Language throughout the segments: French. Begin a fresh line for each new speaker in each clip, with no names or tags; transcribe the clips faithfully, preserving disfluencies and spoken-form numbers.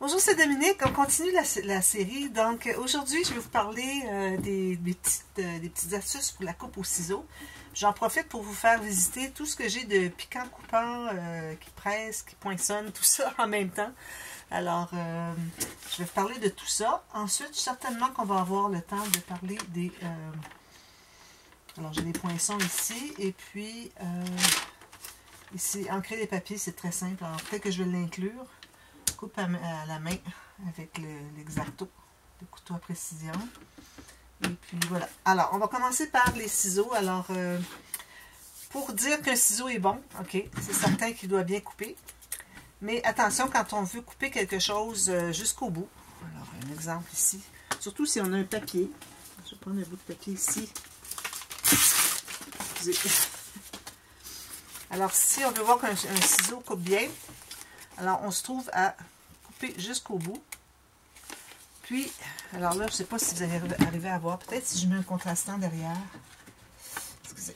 Bonjour, c'est Dominique. On continue la, la série. Donc, aujourd'hui, je vais vous parler euh, des, des, petites, euh, des petites astuces pour la coupe au ciseau. J'en profite pour vous faire visiter tout ce que j'ai de piquant coupant, euh, qui presse, qui poinçonne, tout ça en même temps. Alors, euh, je vais vous parler de tout ça. Ensuite, certainement qu'on va avoir le temps de parler des... Euh, alors, j'ai des poinçons ici. Et puis, euh, ici, ancrer les papiers, c'est très simple. Alors, peut-être que je vais l'inclure. Coupe à, à la main avec l'exacto, le, le couteau à précision. Et puis voilà. Alors, on va commencer par les ciseaux. Alors, euh, pour dire qu'un ciseau est bon, ok, c'est certain qu'il doit bien couper. Mais attention, quand on veut couper quelque chose euh, jusqu'au bout. Alors, un exemple ici. Surtout si on a un papier. Je vais prendre un bout de papier ici. Excusez. Alors, si on veut voir qu'un ciseau coupe bien, alors on se trouve à couper jusqu'au bout. Puis, alors là, je ne sais pas si vous allez arriver à voir. Peut-être si je mets un contrastant derrière. Excusez.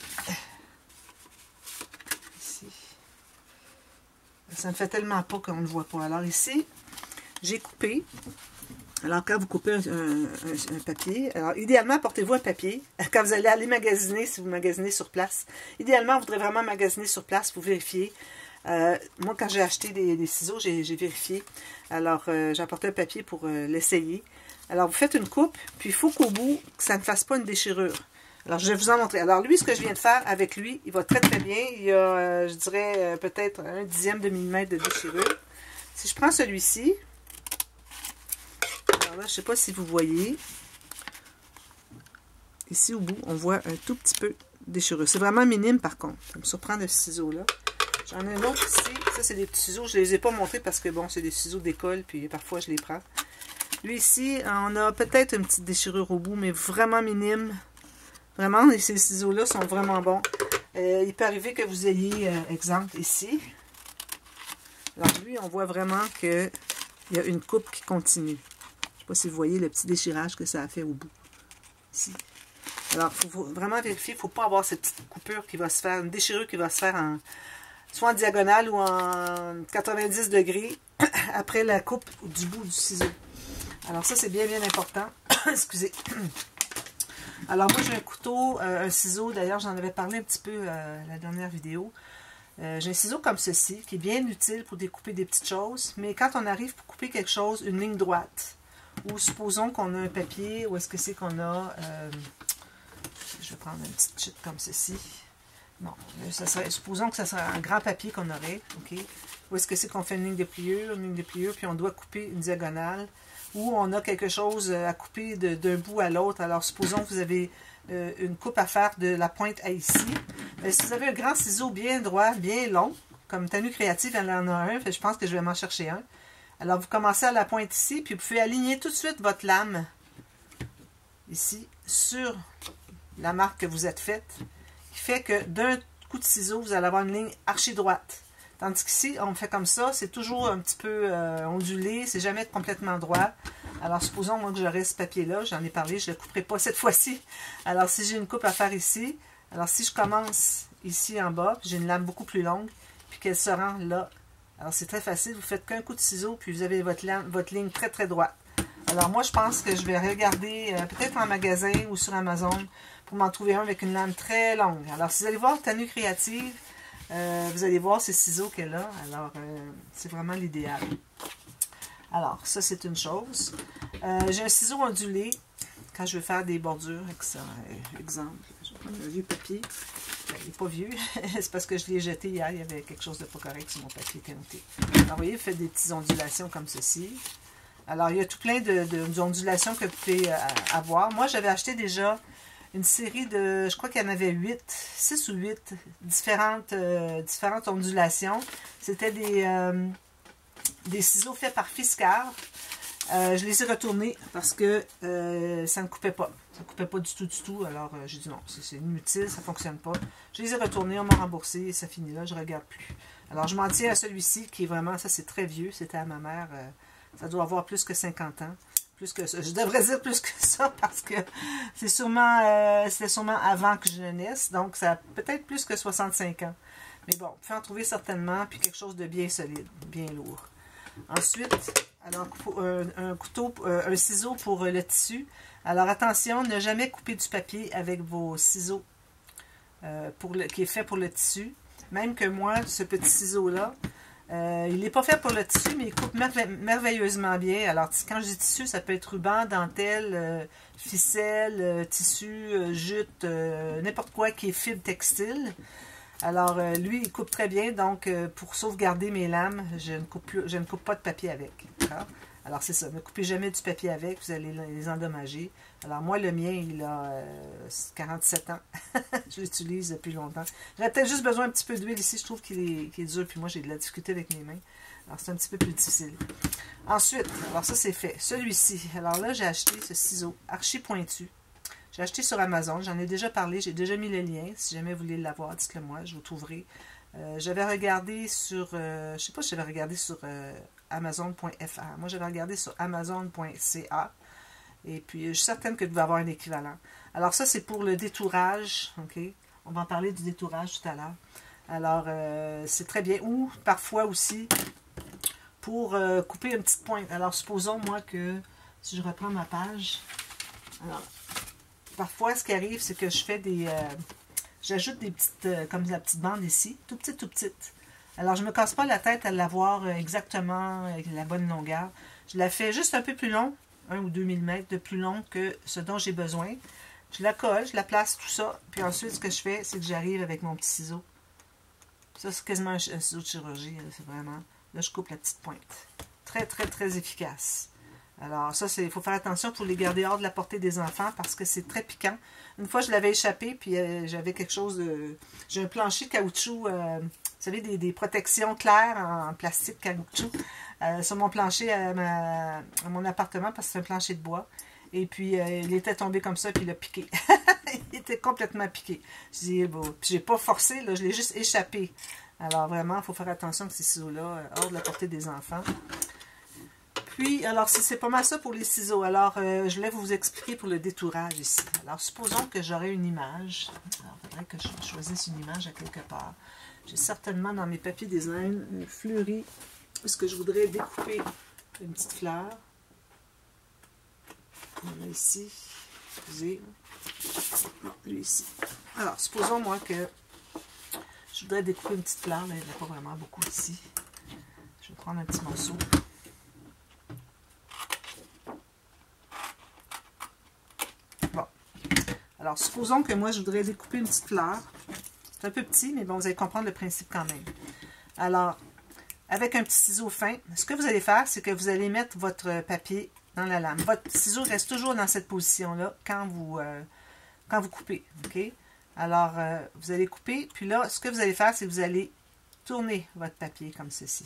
Ici. Ça ne fait tellement pas qu'on ne le voit pas. Alors ici, j'ai coupé. Alors quand vous coupez un, un, un, un papier, alors idéalement, apportez-vous un papier. Quand vous allez aller magasiner, si vous magasinez sur place, idéalement, vous voudrez vraiment magasiner sur place pour vérifier. Euh, moi, quand j'ai acheté des, des ciseaux, j'ai vérifié. Alors, euh, j'ai apporté un papier pour euh, l'essayer. Alors, vous faites une coupe, puis il faut qu'au bout, que ça ne fasse pas une déchirure. Alors, je vais vous en montrer. Alors, lui, ce que je viens de faire avec lui, il va très, très bien. Il y a, euh, je dirais, euh, peut-être un dixième de millimètre de déchirure. Si je prends celui-ci, alors là, je ne sais pas si vous voyez. Ici, au bout, on voit un tout petit peu de déchirure. C'est vraiment minime, par contre. Ça me surprend de ce ciseau-là. J'en ai un autre ici. Ça, c'est des petits ciseaux. Je ne les ai pas montrés parce que, bon, c'est des ciseaux d'école, puis parfois, je les prends. Lui, ici, on a peut-être une petite déchirure au bout, mais vraiment minime. Vraiment, et ces ciseaux-là sont vraiment bons. Euh, il peut arriver que vous ayez, euh, exemple, ici. Alors, lui, on voit vraiment qu'il y a une coupe qui continue. Je ne sais pas si vous voyez le petit déchirage que ça a fait au bout. Ici. Alors, il faut vraiment vérifier. Il ne faut pas avoir cette petite coupure qui va se faire, une déchirure qui va se faire en... soit en diagonale ou en quatre-vingt-dix degrés après la coupe du bout du ciseau. Alors ça, c'est bien, bien important. Excusez. Alors moi, j'ai un couteau, euh, un ciseau. D'ailleurs, j'en avais parlé un petit peu euh, la dernière vidéo. Euh, j'ai un ciseau comme ceci, qui est bien utile pour découper des petites choses. Mais quand on arrive pour couper quelque chose, une ligne droite, ou supposons qu'on a un papier, où est-ce que c'est qu'on a... Euh, je vais prendre une petite chute comme ceci. Bon, ça serait, supposons que ce serait un grand papier qu'on aurait, ok? Où est-ce que c'est qu'on fait une ligne de pliure, une ligne de pliure, puis on doit couper une diagonale, ou on a quelque chose à couper d'un bout à l'autre. Alors, supposons que vous avez euh, une coupe à faire de la pointe à ici. Mais si vous avez un grand ciseau bien droit, bien long, comme Tenue Créative, elle en a un, fait, je pense que je vais m'en chercher un. Alors, vous commencez à la pointe ici, puis vous pouvez aligner tout de suite votre lame, ici, sur la marque que vous êtes faite, qui fait que d'un coup de ciseau, vous allez avoir une ligne archi droite. Tandis qu'ici, on fait comme ça, c'est toujours un petit peu euh, ondulé, c'est jamais complètement droit. Alors, supposons moi que j'aurais ce papier-là, j'en ai parlé, je ne le couperai pas cette fois-ci. Alors, si j'ai une coupe à faire ici, alors si je commence ici en bas, j'ai une lame beaucoup plus longue, puis qu'elle se rend là. Alors, c'est très facile, vous faites qu'un coup de ciseau, puis vous avez votre, lame, votre ligne très très droite. Alors, moi, je pense que je vais regarder, euh, peut-être en magasin ou sur Amazon, pour m'en trouver un avec une lame très longue. Alors, si vous allez voir Tenue Créative, euh, vous allez voir ces ciseaux qu'elle a. Alors, euh, c'est vraiment l'idéal. Alors, ça, c'est une chose. Euh, J'ai un ciseau ondulé quand je veux faire des bordures. Exemple, je vais prendre un vieux papier. Il n'est pas vieux. C'est parce que je l'ai jeté hier. Il y avait quelque chose de pas correct sur mon papier teinté. Alors, vous voyez, il fait des petites ondulations comme ceci. Alors, il y a tout plein d'ondulations que vous pouvez euh, avoir. Moi, j'avais acheté déjà une série de, je crois qu'il y en avait huit, six ou huit différentes, euh, différentes ondulations. C'était des, euh, des ciseaux faits par Fiskars. Euh, je les ai retournés parce que euh, ça ne coupait pas. Ça ne coupait pas du tout, du tout. Alors, euh, j'ai dit non, c'est inutile, ça ne fonctionne pas. Je les ai retournés, on m'a remboursé et ça finit là, je ne regarde plus. Alors, je m'en tiens à celui-ci qui est vraiment, ça c'est très vieux, c'était à ma mère. Euh, ça doit avoir plus que cinquante ans. Plus que ça. Je devrais dire plus que ça parce que c'est sûrement, euh, c'était sûrement avant que je naisse. Donc, ça a peut-être plus que soixante-cinq ans. Mais bon, vous pouvez en trouver certainement, puis quelque chose de bien solide, bien lourd. Ensuite, Alors, un, un couteau, un ciseau pour le tissu. Alors, attention, ne jamais couper du papier avec vos ciseaux euh, pour le, qui est fait pour le tissu. Même que moi, ce petit ciseau-là, euh, il n'est pas fait pour le tissu, mais il coupe merve merveilleusement bien. Alors, quand je dis tissu, ça peut être ruban, dentelle, euh, ficelle, euh, tissu, euh, jute, euh, n'importe quoi qui est fibre textile. Alors, euh, lui, il coupe très bien. Donc, euh, pour sauvegarder mes lames, je ne coupe, plus, je ne coupe pas de papier avec. Alors, c'est ça. Ne coupez jamais du papier avec, vous allez les endommager. Alors, moi, le mien, il a euh, quarante-sept ans. Je l'utilise depuis longtemps. J'aurais peut-être juste besoin un petit peu d'huile ici. Je trouve qu'il est, qu'il est dur. Puis moi, j'ai de la difficulté avec mes mains. Alors, c'est un petit peu plus difficile. Ensuite, alors ça, c'est fait. Celui-ci. Alors là, j'ai acheté ce ciseau archi pointu. J'ai acheté sur Amazon, j'en ai déjà parlé, j'ai déjà mis le lien. Si jamais vous voulez l'avoir, dites-le moi, je vous trouverai. Euh, j'avais regardé sur, euh, je ne sais pas si j'avais regardé sur euh, amazon point F R. Moi, j'avais regardé sur amazon point C A. Et puis, je suis certaine que vous devez avoir un équivalent. Alors ça, c'est pour le détourage. OK? On va en parler du détourage tout à l'heure. Alors, euh, c'est très bien. Ou parfois aussi, pour euh, couper une petite pointe. Alors, supposons, moi, que si je reprends ma page, alors, parfois, ce qui arrive, c'est que je fais des... Euh, j'ajoute des petites... Euh, comme la petite bande ici, tout petite, tout petite. Alors, je ne me casse pas la tête à l'avoir exactement avec la bonne longueur. Je la fais juste un peu plus long, un ou deux millimètres de plus long que ce dont j'ai besoin. Je la colle, je la place, tout ça. Puis ensuite, ce que je fais, c'est que j'arrive avec mon petit ciseau. Ça, c'est quasiment un ciseau de chirurgie. C'est vraiment... Là, je coupe la petite pointe. Très, très, très efficace. Alors ça, il faut faire attention pour les garder hors de la portée des enfants parce que c'est très piquant. Une fois, je l'avais échappé, puis euh, j'avais quelque chose de... J'ai un plancher caoutchouc, euh, vous savez, des, des protections claires en, en plastique caoutchouc euh, sur mon plancher à, ma, à mon appartement parce que c'est un plancher de bois. Et puis, euh, il était tombé comme ça, puis il a piqué. Il était complètement piqué. Je dis, bon, puis j'ai pas forcé, là, je l'ai juste échappé. Alors vraiment, il faut faire attention avec ces ciseaux-là, euh, hors de la portée des enfants. Puis, alors, c'est pas mal ça pour les ciseaux. Alors, euh, je voulais vous expliquer pour le détourage ici. Alors, supposons que j'aurais une image. Alors, il faudrait que je choisisse une image à quelque part. J'ai certainement dans mes papiers design une fleurie. Est-ce que je voudrais découper une petite fleur? On a ici. Excusez. Non, lui ici. Alors, supposons, moi, que je voudrais découper une petite fleur. Là, il n'y en a pas vraiment beaucoup ici. Je vais prendre un petit morceau. Alors, supposons que moi, je voudrais découper une petite fleur. C'est un peu petit, mais bon, vous allez comprendre le principe quand même. Alors, avec un petit ciseau fin, ce que vous allez faire, c'est que vous allez mettre votre papier dans la lame. Votre ciseau reste toujours dans cette position-là quand vous, euh, quand vous coupez. OK? Alors, euh, vous allez couper, puis là, ce que vous allez faire, c'est que vous allez tourner votre papier comme ceci.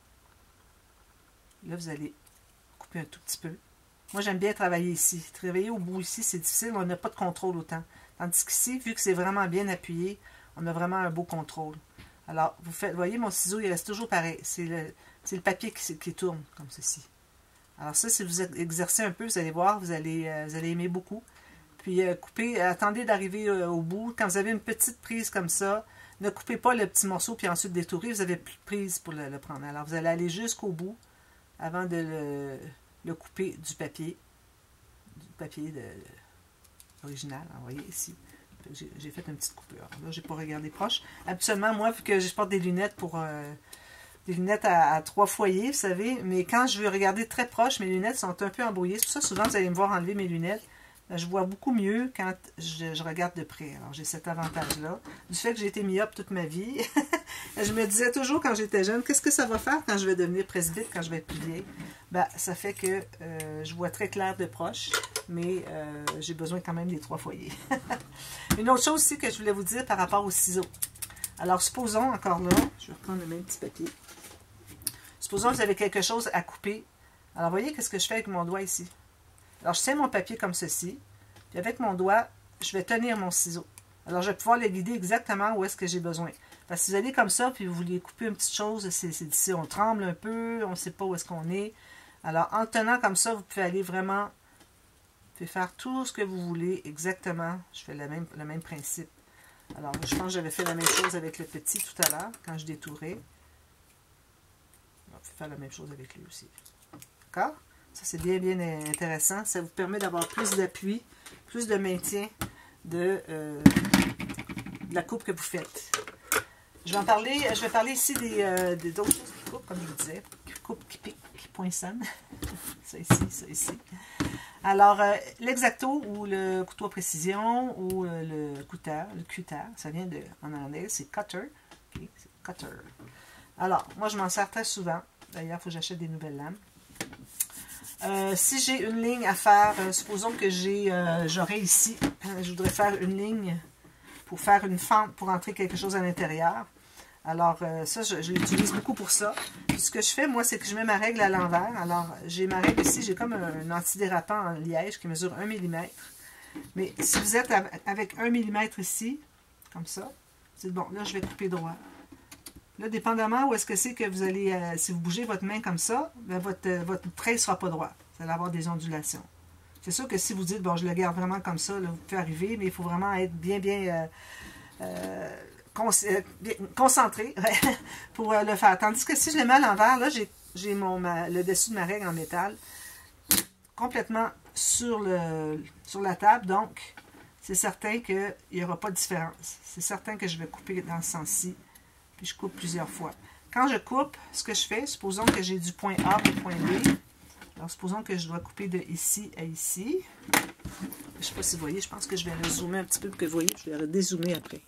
Là, vous allez couper un tout petit peu. Moi, j'aime bien travailler ici. Travailler au bout ici, c'est difficile, on n'a pas de contrôle autant. Tandis qu'ici, vu que c'est vraiment bien appuyé, on a vraiment un beau contrôle. Alors, vous faites, voyez, mon ciseau, il reste toujours pareil. C'est le, le papier qui, qui tourne, comme ceci. Alors ça, si vous exercez un peu, vous allez voir, vous allez, euh, vous allez aimer beaucoup. Puis, euh, coupez, attendez d'arriver euh, au bout. Quand vous avez une petite prise comme ça, ne coupez pas le petit morceau, puis ensuite détourez, vous avez plus de prise pour le, le prendre. Alors, vous allez aller jusqu'au bout, avant de le... le couper du papier, du papier de, de, original, vous voyez ici. J'ai fait une petite coupure. Là, je n'ai pas regardé proche. Habituellement, moi, vu que je porte des lunettes pour euh, des lunettes à, à trois foyers, vous savez, mais quand je veux regarder très proche, mes lunettes sont un peu embrouillées. C'est pour ça, souvent, vous allez me voir enlever mes lunettes. Je vois beaucoup mieux quand je, je regarde de près. Alors, j'ai cet avantage-là. Du fait que j'ai été myope toute ma vie, je me disais toujours quand j'étais jeune, qu'est-ce que ça va faire quand je vais devenir presbyte, quand je vais être plus vieille? Ben, ça fait que euh, je vois très clair de proche, mais euh, j'ai besoin quand même des trois foyers. Une autre chose aussi que je voulais vous dire par rapport aux ciseaux. Alors, supposons, encore là, je vais reprendre le même petit papier. Supposons que vous avez quelque chose à couper. Alors, voyez qu'est-ce que je fais avec mon doigt ici. Alors, je tiens mon papier comme ceci, puis avec mon doigt, je vais tenir mon ciseau. Alors, je vais pouvoir le guider exactement où est-ce que j'ai besoin. Parce que si vous allez comme ça, puis vous voulez couper une petite chose, c'est d'ici, on tremble un peu, on ne sait pas où est-ce qu'on est. Alors, en tenant comme ça, vous pouvez aller vraiment, vous pouvez faire tout ce que vous voulez exactement. Je fais le même, le même principe. Alors, je pense que j'avais fait la même chose avec le petit tout à l'heure, quand je détourais. On peut faire la même chose avec lui aussi. D'accord? Ça, c'est bien, bien intéressant. Ça vous permet d'avoir plus d'appui, plus de maintien de, euh, de la coupe que vous faites. Je vais en parler, je vais parler ici des, euh, des d'autres choses qui coupent, comme je vous disais. Coupe qui pique, qui poinçonne. Ça ici, ça ici. Alors, euh, l'exacto ou le couteau à précision ou euh, le cutter, le cutter, ça vient de, en anglais, c'est cutter. Okay, c'est cutter. Alors, moi, je m'en sers très souvent. D'ailleurs, il faut que j'achète des nouvelles lames. Euh, si j'ai une ligne à faire, euh, supposons que j'ai, euh, j'aurais ici, euh, je voudrais faire une ligne pour faire une fente pour entrer quelque chose à l'intérieur. Alors, euh, ça, je, je l'utilise beaucoup pour ça. Puis, ce que je fais, moi, c'est que je mets ma règle à l'envers. Alors, j'ai ma règle ici, j'ai comme un, un antidérapant en liège qui mesure un millimètre. Mais si vous êtes avec un millimètre ici, comme ça, c'est bon, là, je vais couper droit. Là, dépendamment où est-ce que c'est que vous allez, euh, si vous bougez votre main comme ça, bien, votre, euh, votre trait ne sera pas droit. Vous allez avoir des ondulations. C'est sûr que si vous dites, bon, je le garde vraiment comme ça, là, vous pouvez arriver, mais il faut vraiment être bien, bien... Euh, euh, concentré pour le faire. Tandis que si je le mets à l'envers, là, j'ai le dessus de ma règle en métal complètement sur, le, sur la table. Donc, c'est certain qu'il n'y aura pas de différence. C'est certain que je vais couper dans ce sens-ci. Puis, je coupe plusieurs fois. Quand je coupe, ce que je fais, supposons que j'ai du point A au point B. Alors, supposons que je dois couper de ici à ici. Je ne sais pas si vous voyez, je pense que je vais le zoomer un petit peu pour que vous voyez. Je vais le dézoomer après.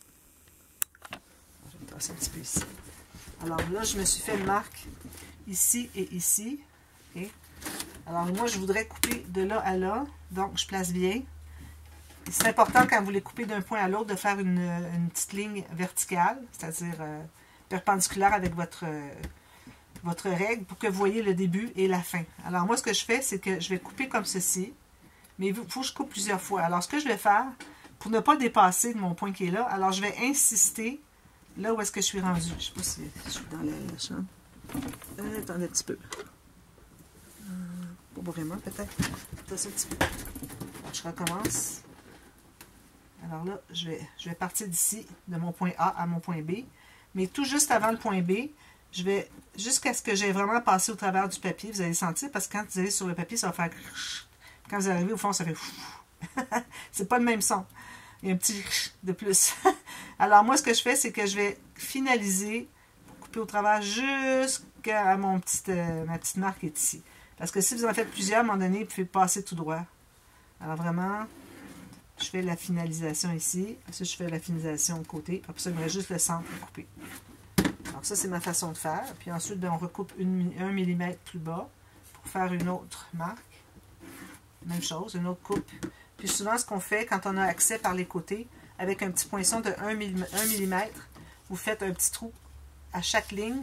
Un petit peu ici. Alors là, je me suis fait une marque ici et ici. Okay. Alors moi, je voudrais couper de là à là. Donc, je place bien. C'est important quand vous les coupez d'un point à l'autre de faire une, une petite ligne verticale, c'est-à-dire euh, perpendiculaire avec votre, euh, votre règle pour que vous voyez le début et la fin. Alors moi, ce que je fais, c'est que je vais couper comme ceci. Mais il faut que je coupe plusieurs fois. Alors, ce que je vais faire, pour ne pas dépasser de mon point qui est là, alors je vais insister là où est-ce que je suis rendue. Je ne sais pas si je suis dans la, la chambre. Euh, attendez un petit peu. Euh, pas vraiment, peut-être. Peut-être un petit peu. Alors, je recommence. Alors là, je vais, je vais partir d'ici, de mon point A à mon point B. Mais tout juste avant le point B, je vais, jusqu'à ce que j'ai vraiment passé au travers du papier, vous allez sentir, parce que quand vous allez sur le papier, ça va faire... Quand vous arrivez au fond, ça fait... C'est pas le même son. Il y a un petit de plus. Alors, moi, ce que je fais, c'est que je vais finaliser, couper au travers jusqu'à mon petite, euh, ma petite marque est ici. Parce que si vous en faites plusieurs, à un moment donné, vous pouvez passer tout droit. Alors, vraiment, je fais la finalisation ici. Ensuite, je fais la finalisation au côté. Après ça, il me reste juste le centre à couper. Alors, ça, c'est ma façon de faire. Puis ensuite, bien, on recoupe une, un millimètre plus bas pour faire une autre marque. Même chose, une autre coupe. Puis souvent, ce qu'on fait quand on a accès par les côtés, avec un petit poinçon de un millimètre, vous faites un petit trou à chaque ligne,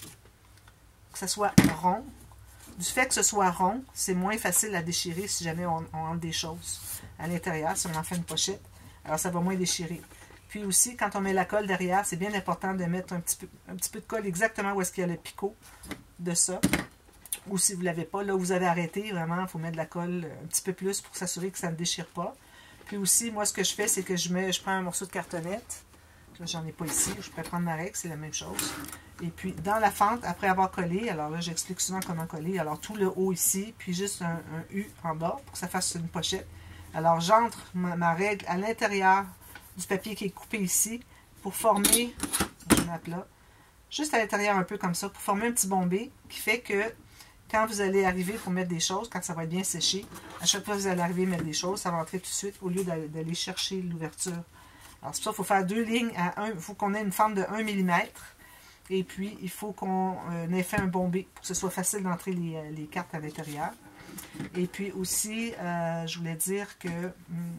que ce soit rond. Du fait que ce soit rond, c'est moins facile à déchirer si jamais on, on entre des choses à l'intérieur, si on en fait une pochette. Alors, ça va moins déchirer. Puis aussi, quand on met la colle derrière, c'est bien important de mettre un petit peu, un petit peu de colle exactement où est-ce qu'il y a le picot de ça. Ou si vous ne l'avez pas, là où vous avez arrêté, vraiment, il faut mettre de la colle un petit peu plus pour s'assurer que ça ne déchire pas. Puis aussi, moi, ce que je fais, c'est que je mets, je prends un morceau de cartonnette. Là, j'en ai pas ici. Je pourrais prendre ma règle, c'est la même chose. Et puis, dans la fente, après avoir collé, alors là, j'explique souvent comment coller. Alors, tout le haut ici, puis juste un, un U en bas pour que ça fasse une pochette. Alors, j'entre ma, ma règle à l'intérieur du papier qui est coupé ici pour former, je mets à plat, juste à l'intérieur un peu comme ça, pour former un petit bombé qui fait que quand vous allez arriver pour mettre des choses, quand ça va être bien séché, à chaque fois que vous allez arriver à mettre des choses, ça va entrer tout de suite au lieu d'aller chercher l'ouverture. Alors, c'est pour ça qu'il faut faire deux lignes à un. Il faut qu'on ait une fente de un millimètre. Et puis, il faut qu'on euh, ait fait un bombé pour que ce soit facile d'entrer les, les cartes à l'intérieur. Et puis aussi, euh, je voulais dire que... Hmm,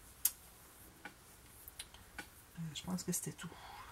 je pense que c'était tout.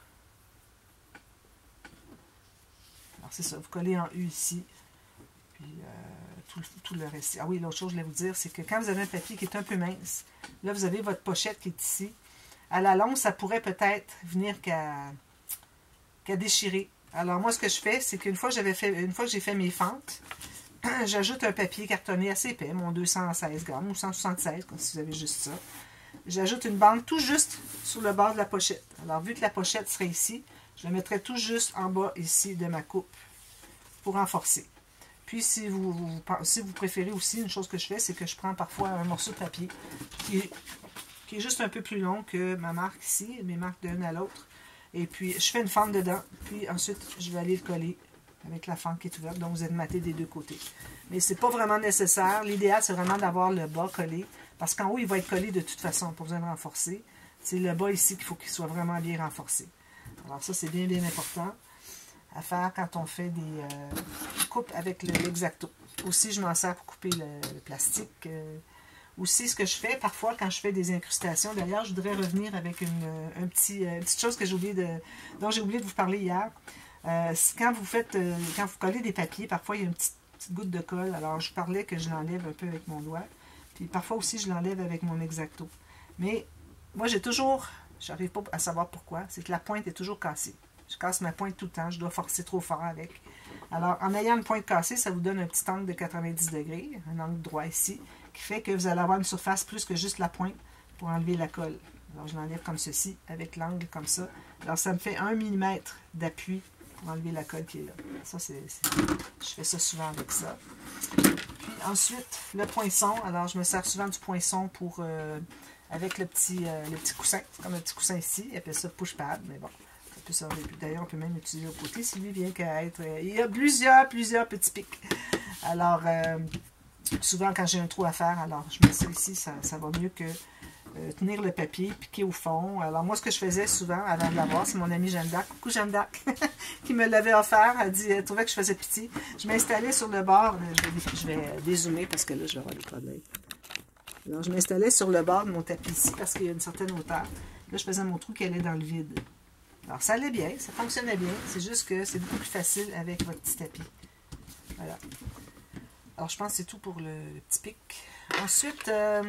Alors, c'est ça. Vous collez en U ici. Puis euh, tout, tout le reste. Ah oui, l'autre chose que je voulais vous dire, c'est que quand vous avez un papier qui est un peu mince, là, vous avez votre pochette qui est ici. À la longue, ça pourrait peut-être venir qu'à qu'à déchirer. Alors, moi, ce que je fais, c'est qu'une fois, j'avais fait, une fois que j'ai fait mes fentes, j'ajoute un papier cartonné assez épais, mon deux cent seize grammes ou cent soixante-seize, comme si vous avez juste ça. J'ajoute une bande tout juste sur le bord de la pochette. Alors, vu que la pochette serait ici, je la mettrai tout juste en bas ici de ma coupe pour renforcer. Puis, si vous, vous, si vous préférez aussi, une chose que je fais, c'est que je prends parfois un morceau de papier qui est, qui est juste un peu plus long que ma marque ici, mes marques d'une à l'autre. Et puis, je fais une fente dedans. Puis, ensuite, je vais aller le coller avec la fente qui est ouverte. Donc, vous êtes maté des deux côtés. Mais c'est pas vraiment nécessaire. L'idéal, c'est vraiment d'avoir le bas collé. Parce qu'en haut, il va être collé de toute façon. Pas besoin de renforcer. C'est le bas ici qu'il faut qu'il soit vraiment bien renforcé. Alors ça, c'est bien, bien important à faire quand on fait des euh, coupes avec l'X-Acto. Aussi, je m'en sers pour couper le, le plastique. Euh, aussi, ce que je fais, parfois, quand je fais des incrustations, d'ailleurs, je voudrais revenir avec une, un petit, une petite chose que j'ai oublié de, dont j'ai oublié de vous parler hier. Euh, quand vous faites, euh, quand vous collez des papiers, parfois, il y a une petite, petite goutte de colle. Alors, je parlais que je l'enlève un peu avec mon doigt. Puis, parfois aussi, je l'enlève avec mon X-Acto. Mais, moi, j'ai toujours... Je n'arrive pas à savoir pourquoi. C'est que la pointe est toujours cassée. Je casse ma pointe tout le temps. Je dois forcer trop fort avec. Alors, en ayant une pointe cassée, ça vous donne un petit angle de quatre-vingt-dix degrés, un angle droit ici, qui fait que vous allez avoir une surface plus que juste la pointe pour enlever la colle. Alors, je l'enlève comme ceci, avec l'angle comme ça. Alors, ça me fait un millimètre d'appui pour enlever la colle qui est là. Ça, c'est... Je fais ça souvent avec ça. Puis ensuite, le poinçon. Alors, je me sers souvent du poinçon pour... Euh, avec le petit, euh, le petit coussin, c'est comme un petit coussin ici, il appelle ça push pad, mais bon, ça peut servir. D'ailleurs, on peut même l'utiliser au côté, si lui vient qu'à être, euh, il y a plusieurs, plusieurs petits pics. Alors, euh, souvent quand j'ai un trou à faire, alors je mets ça ici, ça, ça va mieux que euh, tenir le papier, piquer au fond. Alors moi, ce que je faisais souvent, avant de l'avoir, c'est mon amie Jeanne d'Arc, coucou Jeanne d'Arc, qui me l'avait offert, elle dit, elle trouvait que je faisais pitié. Je m'installais sur le bord, je vais, je vais dézoomer parce que là, je vais avoir des problèmes. Alors, je m'installais sur le bord de mon tapis ici parce qu'il y a une certaine hauteur. Là, je faisais mon trou qui allait dans le vide. Alors, ça allait bien, ça fonctionnait bien. C'est juste que c'est beaucoup plus facile avec votre petit tapis. Voilà. Alors, je pense que c'est tout pour le, le petit pic. Ensuite, euh,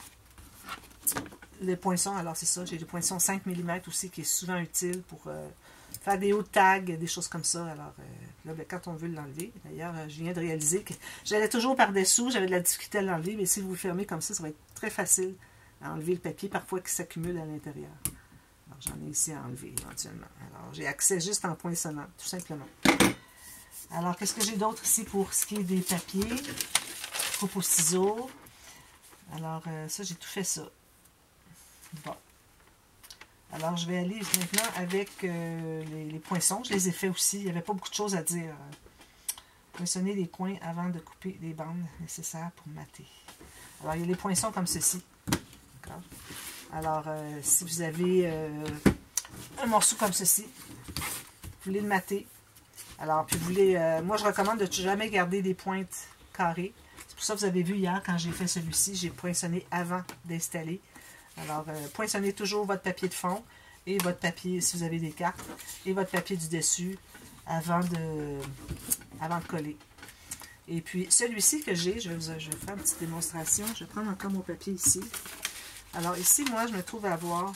les poinçons. Alors, c'est ça. J'ai le poinçon cinq millimètres aussi qui est souvent utile pour euh, faire des hauts tags, des choses comme ça. Alors, euh, là, ben, quand on veut l'enlever, d'ailleurs, euh, je viens de réaliser que j'allais toujours par-dessous, j'avais de la difficulté à l'enlever, mais si vous le fermez comme ça, ça va être très facile à enlever le papier, parfois qui s'accumule à l'intérieur. Alors, j'en ai ici à enlever éventuellement. Alors, j'ai accès juste en poinçonnant, tout simplement. Alors, qu'est-ce que j'ai d'autre ici pour ce qui est des papiers? Coupe au ciseau. Alors, euh, ça, j'ai tout fait ça. Bon. Alors, je vais aller maintenant avec euh, les, les poinçons. Je les ai faits aussi. Il n'y avait pas beaucoup de choses à dire. Poinçonner les coins avant de couper les bandes nécessaires pour mater. Alors, il y a les poinçons comme ceci. D'accord? Alors, euh, si vous avez euh, un morceau comme ceci, vous voulez le mater. Alors, puis vous voulez... Euh, moi, je recommande de ne jamais garder des pointes carrées. C'est pour ça que vous avez vu hier, quand j'ai fait celui-ci, j'ai poinçonné avant d'installer. Alors, euh, poinçonnez toujours votre papier de fond et votre papier, si vous avez des cartes, et votre papier du dessus avant de, avant de coller. Et puis, celui-ci que j'ai, je, je vais faire une petite démonstration. Je vais prendre encore mon papier ici. Alors, ici, moi, je me trouve à avoir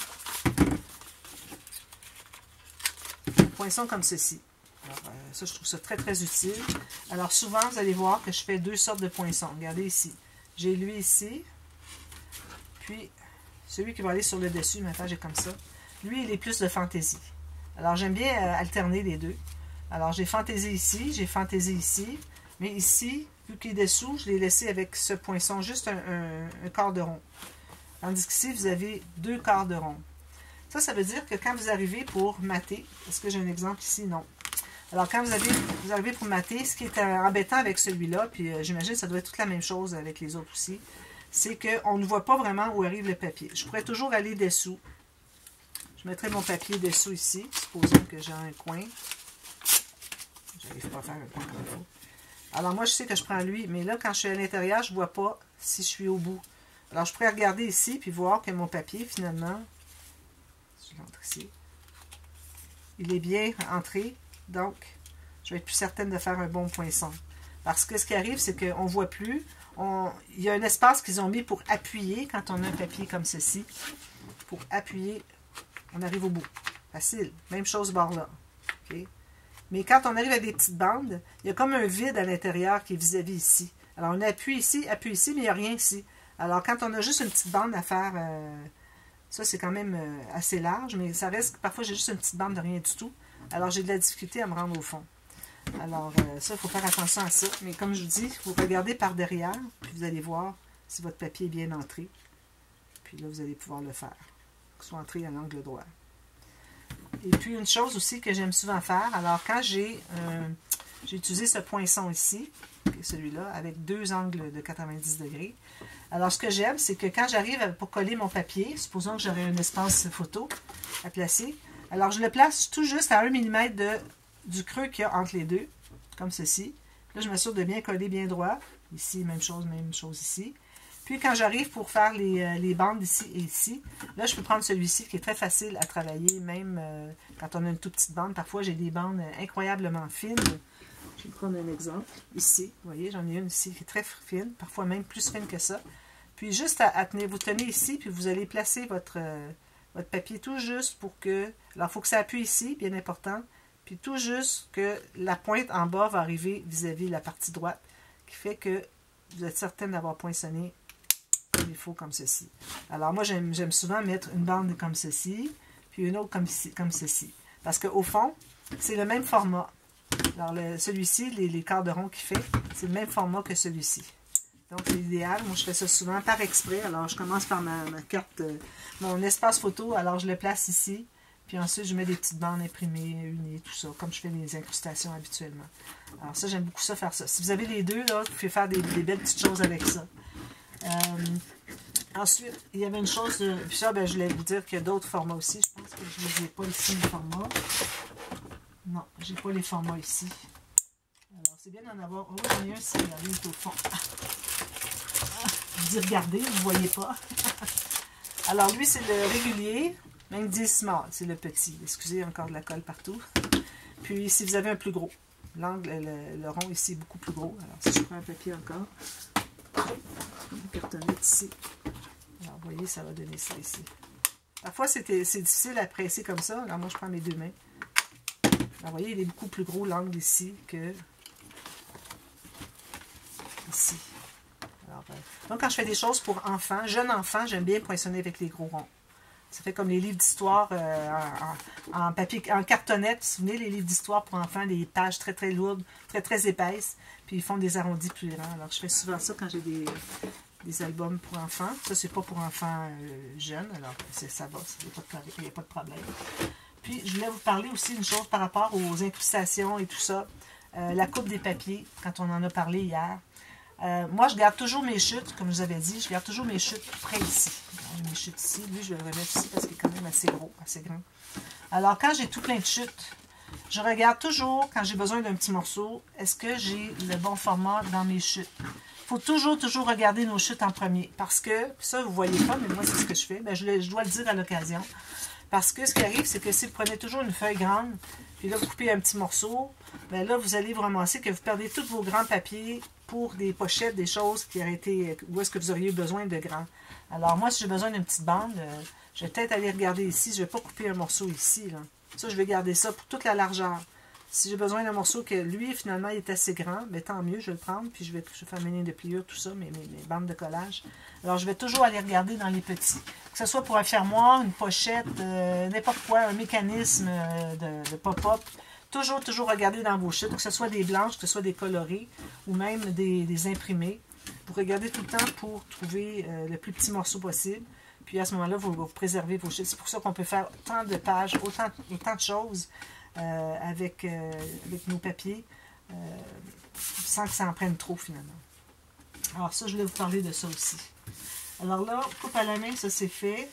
un poinçon comme ceci. Alors, euh, ça, je trouve ça très, très utile. Alors, souvent, vous allez voir que je fais deux sortes de poinçons. Regardez ici. J'ai lui ici. Puis, celui qui va aller sur le dessus, maintenant, j'ai comme ça. Lui, il est plus de fantaisie. Alors, j'aime bien euh, alterner les deux. Alors, j'ai fantaisie ici, j'ai fantaisie ici. Mais ici, vu qu'il est dessous, je l'ai laissé avec ce poinçon, juste un, un, un quart de rond. Tandis qu'ici, vous avez deux quarts de rond. Ça, ça veut dire que quand vous arrivez pour mater, est-ce que j'ai un exemple ici? Non. Alors, quand vous, avez, vous arrivez pour mater, ce qui est embêtant avec celui-là, puis euh, j'imagine que ça doit être toute la même chose avec les autres aussi, c'est qu'on ne voit pas vraiment où arrive le papier. Je pourrais toujours aller dessous. Je mettrai mon papier dessous ici, supposons que j'ai un coin. Je n'arrive pas à faire un coin comme il faut. Alors, moi, je sais que je prends lui, mais là, quand je suis à l'intérieur, je ne vois pas si je suis au bout. Alors, je pourrais regarder ici, puis voir que mon papier, finalement, je l'entre ici, il est bien entré. Donc, je vais être plus certaine de faire un bon poinçon. Parce que ce qui arrive, c'est qu'on ne voit plus. On, il y a un espace qu'ils ont mis pour appuyer quand on a un papier comme ceci. Pour appuyer, on arrive au bout. Facile. Même chose bord là. Okay? Mais quand on arrive à des petites bandes, il y a comme un vide à l'intérieur qui est vis-à-vis ici. Alors, on appuie ici, appuie ici, mais il n'y a rien ici. Alors, quand on a juste une petite bande à faire, euh, ça, c'est quand même euh, assez large, mais ça reste que parfois, j'ai juste une petite bande de rien du tout. Alors, j'ai de la difficulté à me rendre au fond. Alors, euh, ça, il faut faire attention à ça. Mais comme je vous dis, vous regardez par derrière, puis vous allez voir si votre papier est bien entré. Puis là, vous allez pouvoir le faire. Qu'il soit entré à l'angle droit. Et puis, une chose aussi que j'aime souvent faire, alors quand j'ai euh, j'ai utilisé ce poinçon ici, celui-là, avec deux angles de quatre-vingt-dix degrés. Alors, ce que j'aime, c'est que quand j'arrive pour coller mon papier, supposons que j'aurai un espace photo à placer, alors je le place tout juste à un millimètre de, du creux qu'il y a entre les deux, comme ceci. Là, je m'assure de bien coller bien droit. Ici, même chose, même chose ici. Puis, quand j'arrive pour faire les, les bandes ici et ici, là, je peux prendre celui-ci qui est très facile à travailler, même euh, quand on a une toute petite bande. Parfois, j'ai des bandes incroyablement fines. Je vais prendre un exemple. Ici, vous voyez, j'en ai une ici qui est très fine, parfois même plus fine que ça. Puis, juste à, à tenir, vous tenez ici, puis vous allez placer votre, euh, votre papier tout juste pour que... Alors, il faut que ça appuie ici, bien important. Puis, tout juste que la pointe en bas va arriver vis-à-vis la partie droite, qui fait que vous êtes certaine d'avoir poinçonné comme il faut, comme ceci. Alors, moi, j'aime souvent mettre une bande comme ceci, puis une autre comme, ici, comme ceci. Parce qu'au fond, c'est le même format. Alors, celui-ci, les, les quarts de rond qu'il fait, c'est le même format que celui-ci. Donc, c'est idéal. Moi, je fais ça souvent par exprès. Alors, je commence par ma, ma carte, euh, mon espace photo. Alors, je le place ici. Puis ensuite, je mets des petites bandes imprimées, unies, tout ça, comme je fais les incrustations habituellement. Alors, ça, j'aime beaucoup ça, faire ça. Si vous avez les deux, là, vous pouvez faire des, des belles petites choses avec ça. Euh, ensuite, il y avait une chose, de, puis ça, ben, je voulais vous dire qu'il y a d'autres formats aussi. Je pense que je ne les ai pas ici, les formats. Non, j'ai pas les formats ici. Alors, c'est bien d'en avoir. Oh, j'en ai un ici, regardez, il est au fond. Je dis regardez, vous ne voyez pas. Alors, lui, c'est le régulier, même dix small, c'est le petit. Excusez, encore de la colle partout. Puis, si vous avez un plus gros, l'angle, le, le rond ici est beaucoup plus gros. Alors, si je prends un papier encore, une cartonnette ici. Alors, vous voyez, ça va donner ça ici. Parfois, c'est difficile à presser comme ça. Alors, moi, je prends mes deux mains. Alors, vous voyez, il est beaucoup plus gros l'angle ici que ici. Alors, euh, donc, quand je fais des choses pour enfants, jeunes enfants, j'aime bien poinçonner avec les gros ronds. Ça fait comme les livres d'histoire euh, en, en papier, en cartonnette. Vous vous souvenez, les livres d'histoire pour enfants, des pages très, très lourdes, très, très épaisses. Puis, ils font des arrondis plus grands. Alors, je fais souvent ça quand j'ai des, des albums pour enfants. Ça, c'est pas pour enfants euh, jeunes. Alors, ça va, il n'y a pas de problème. Puis, je voulais vous parler aussi d'une chose par rapport aux incrustations et tout ça. Euh, la coupe des papiers, quand on en a parlé hier. Euh, moi, je garde toujours mes chutes, comme je vous avais dit, je garde toujours mes chutes près ici. Mes chutes ici, lui, je vais le remettre ici parce qu'il est quand même assez gros, assez grand. Alors, quand j'ai tout plein de chutes, je regarde toujours, quand j'ai besoin d'un petit morceau, est-ce que j'ai le bon format dans mes chutes. Il faut toujours, toujours regarder nos chutes en premier. Parce que, ça, vous ne voyez pas, mais moi, c'est ce que je fais. Bien, je, le, je dois le dire à l'occasion. Parce que ce qui arrive, c'est que si vous prenez toujours une feuille grande, puis là, vous coupez un petit morceau, bien là, vous allez vous ramasser que vous perdez tous vos grands papiers pour des pochettes, des choses qui auraient été, où est-ce que vous auriez besoin de grands. Alors, moi, si j'ai besoin d'une petite bande, euh, je vais peut-être aller regarder ici. Je ne vais pas couper un morceau ici, là. Ça, je vais garder ça pour toute la largeur. Si j'ai besoin d'un morceau que lui, finalement, il est assez grand, mais tant mieux, je vais le prendre, puis je vais, je vais faire mes lignes de pliure, tout ça, mes, mes, mes bandes de collage. Alors, je vais toujours aller regarder dans les petits. Que ce soit pour un fermoir, une pochette, euh, n'importe quoi, un mécanisme euh, de, de pop-up. Toujours, toujours regarder dans vos chutes, que ce soit des blanches, que ce soit des colorées, ou même des, des imprimés. Vous regardez tout le temps pour trouver euh, le plus petit morceau possible. Puis à ce moment-là, vous, vous préservez vos chutes. C'est pour ça qu'on peut faire autant de pages, autant, autant de choses euh, avec, euh, avec nos papiers, euh, sans que ça en prenne trop finalement. Alors ça, je voulais vous parler de ça aussi. Alors là, coupe à la main, ça c'est fait.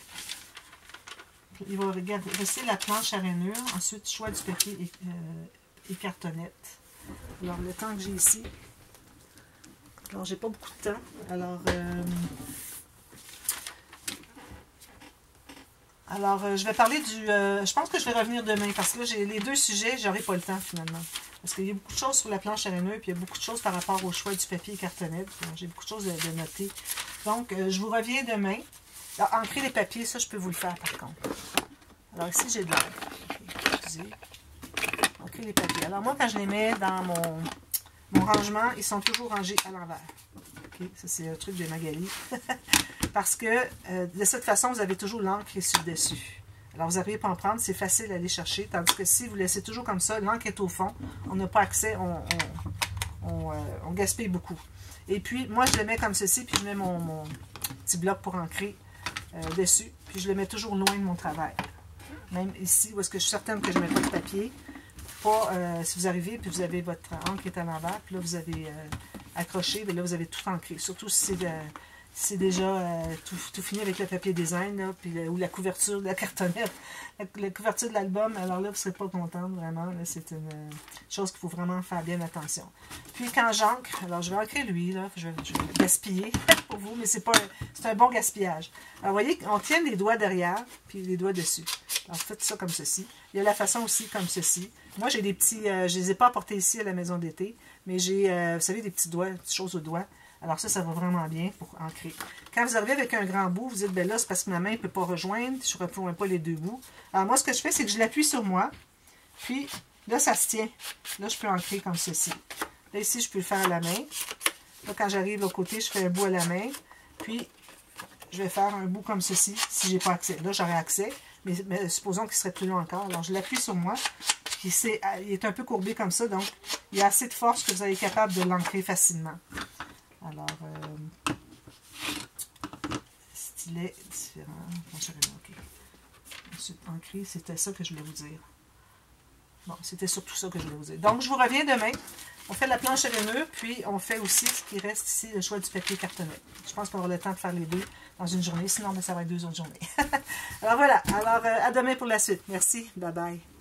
Il va rester la planche à rainure. Ensuite, choix du papier et, euh, et cartonnette. Alors, le temps que j'ai ici. Alors, j'ai pas beaucoup de temps. Alors, euh, alors euh, je vais parler du... Euh, je pense que je vais revenir demain parce que là, j'ai les deux sujets, j'aurai pas le temps finalement. Parce qu'il y a beaucoup de choses sur la planche à rainure, puis il y a beaucoup de choses par rapport au choix du papier et cartonnette. J'ai beaucoup de choses de, de noter. Donc, euh, je vous reviens demain. Alors, ancrer les papiers, ça, je peux vous le faire, par contre. Alors, ici, j'ai de l'air. Excusez. Ancrer les papiers. Alors, moi, quand je les mets dans mon, mon rangement, ils sont toujours rangés à l'envers. Okay? Ça, c'est un truc de Magali. Parce que, euh, de cette façon, vous avez toujours l'encre sur le dessus. Alors, vous n'arrivez pas à en prendre, c'est facile à aller chercher. Tandis que si vous laissez toujours comme ça, l'encre est au fond, on n'a pas accès, on, on, on, euh, on gaspille beaucoup. Et puis, moi, je le mets comme ceci, puis je mets mon, mon petit bloc pour ancrer euh, dessus. Puis, je le mets toujours loin de mon travail. Même ici, où est-ce que je suis certaine que je ne mets pas de papier. Pas, euh, si vous arrivez, puis vous avez votre encre qui est à l'envers, puis là, vous avez euh, accroché, mais là, vous avez tout ancré. Surtout si c'est de, si déjà euh, tout, tout fini avec le papier design, là, puis le, ou la couverture de la cartonnette, la, la couverture de l'album, alors là, vous ne serez pas contente, vraiment. C'est une euh, chose qu'il faut vraiment faire bien attention. Puis, quand j'ancre, alors je vais ancrer lui, là, je vais, je vais gaspiller pour vous, mais c'est pas c'est un bon gaspillage. Alors, vous voyez, on tient les doigts derrière, puis les doigts dessus. Alors, faites ça comme ceci. Il y a la façon aussi comme ceci. Moi, j'ai des petits, euh, je ne les ai pas apportés ici à la maison d'été, mais j'ai, euh, vous savez, des petits doigts, des petites choses aux doigts. Alors ça, ça va vraiment bien pour ancrer. Quand vous arrivez avec un grand bout, vous dites, ben là, c'est parce que ma main ne peut pas rejoindre, je ne rejoins pas les deux bouts. Alors moi, ce que je fais, c'est que je l'appuie sur moi, puis là, ça se tient. Là, je peux ancrer comme ceci. Là, ici, je peux le faire à la main. Là, quand j'arrive de l'autre côté, je fais un bout à la main, puis je vais faire un bout comme ceci, si je n'ai pas accès. Là, j'aurai accès, mais, mais supposons qu'il serait plus long encore. Alors, je l'appuie sur moi, puis c'est, il est un peu courbé comme ça, donc il y a assez de force que vous allez être capable de l'ancrer facilement. Alors, euh, stylet différent. Bon, j'avais manqué. Ensuite, ancré, c'était ça que je voulais vous dire. Bon, c'était surtout ça que je voulais vous dire. Donc, je vous reviens demain. On fait la planche à rainure, puis on fait aussi ce qui reste ici, le choix du papier cartonné. Je pense qu'on aura le temps de faire les deux dans une journée. Sinon, ben, ça va être deux autres journées. Alors voilà. Alors, euh, à demain pour la suite. Merci. Bye bye.